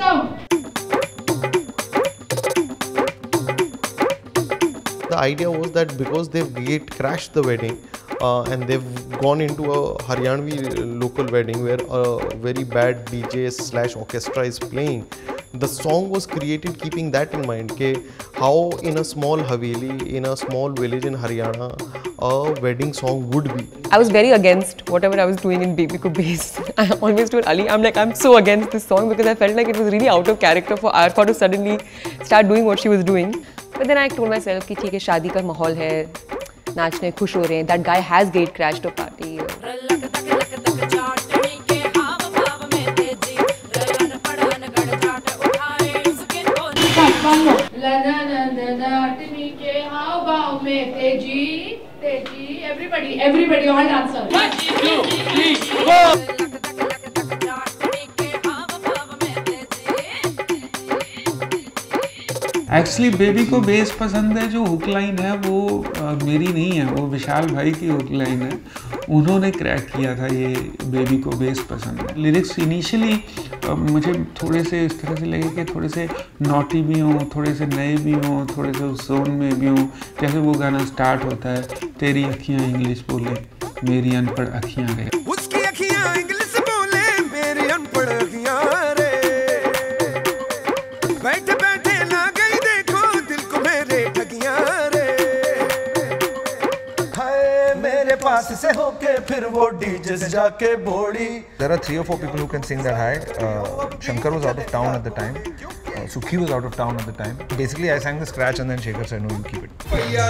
The idea was that because they've crashed the wedding and they've gone into a Haryanvi local wedding where a very bad DJ/orchestra is playing, the song was created keeping that in mind, how in a small haveli, in a small village in Haryana, a wedding song would be. I was very against whatever I was doing in Baby Ko Bass. I always told Ali, I'm so against this song because I felt like it was really out of character for Arfa to suddenly start doing what she was doing. But then I told myself कि ठीक है, शादी का माहौल है, नाचने खुश हो रहे हैं. That guy has gate crashed a party. Everybody, all dancers. 1, 2, 3, 4. Actually baby को बेस पसंद है, जो हुक लाइन है वो मेरी नहीं है, वो विशाल भाई की हुक लाइन है. उन्होंने क्रैक किया था ये बेबी को बेस पसंद है. लिरिक्स इनिशियली मुझे थोड़े से इस तरह से लगे कि थोड़े से नॉटी भी हों, थोड़े से नए भी हों, थोड़े से उस जोन में भी हों. जैसे वो गाना स्टार्ट होता है, तेरी अखियाँ इंग्लिश बोले मेरी अनपढ़ अखियाँ रे, उसकी अखियाँ इंग्लिश बोले मेरी अनपढ़ अखियाँ रे, बैठे बैठे ना गई देखो दिल को मेरे ठगियाँ रे, हाय मेरे पास से होके फिर वो डीजे से जाके बोड़ी. There are 3 or 4 people who can sing that high. Shankar was out of town at the time. Sukhi was out of town at the time. Basically, I sang the scratch and then Shekhar said, no, you keep it.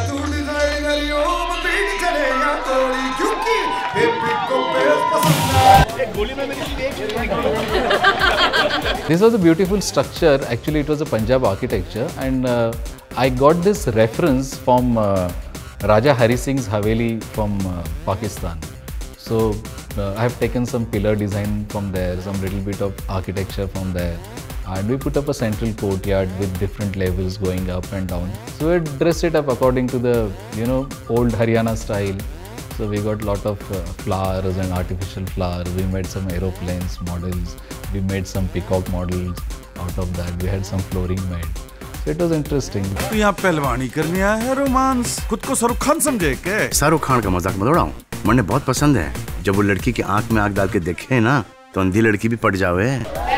This was a beautiful structure. Actually, it was a Punjab architecture, and I got this reference from Raja Hari Singh's Haveli from Pakistan. So I have taken some pillar design from there, some little bit of architecture from there, and we put up a central courtyard with different levels going up and down. So we dressed it up according to the old Haryana style. So we got lot of flowers and artificial flowers. We made some aeroplanes models. We made some peacock models out of that. We had some flooring made. So it was interesting. तो यहाँ पहलवानी करने आया है, romance खुद को शाहरुख खान समझे के? शाहरुख खान का मजाक मत उड़ाओ, मुझे बहुत पसंद है. जब वो लड़की की आंख में आंख डाल के देखे ना, तो अंधी लड़की भी पड़ जावे.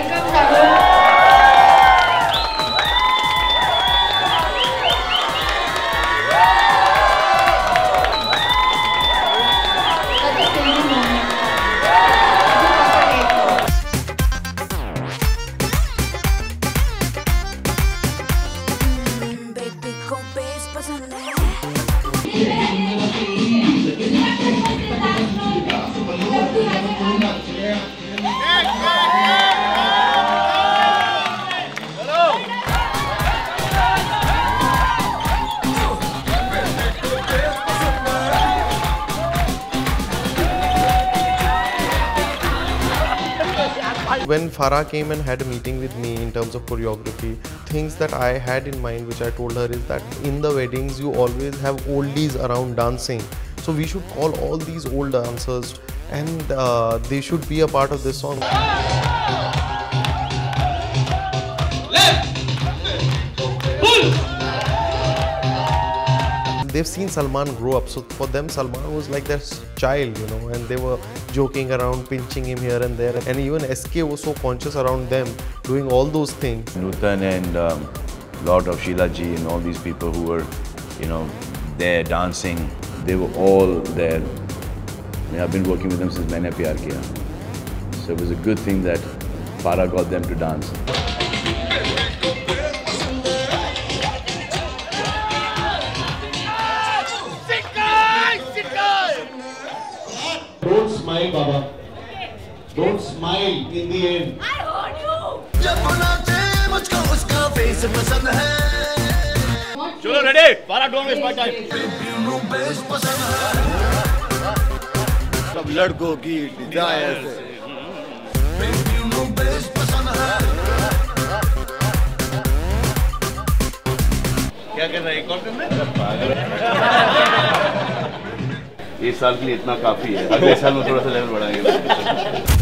When Farah came and had a meeting with me in terms of choreography, things that I had in mind, which I told her, is that in the weddings you always have oldies around dancing. So we should call all these old dancers and they should be a part of this song. They've seen Salman grow up, so for them Salman was like their child, and they were joking around, pinching him here and there, and even SK was so conscious around them, doing all those things. Nutan and lot of Sheila ji and all these people who were, there dancing, they were all there. I've been working with them since Maine Pyar Kiya. So it was a good thing that Farah got them to dance. Don't smile, Baba. Don't smile in the end. I heard you. जब बुलाते मुझको उसका face पसंद है. चलो ready. Farah, don't waste my time. Bass पसंद है. सब लड़कों की desire से. बेस पसंद है. क्या कर रहा है? एक और करना है? इस साल के लिए इतना काफी है. अगले साल में थोड़ा सा लेवल बढ़ाएंगे.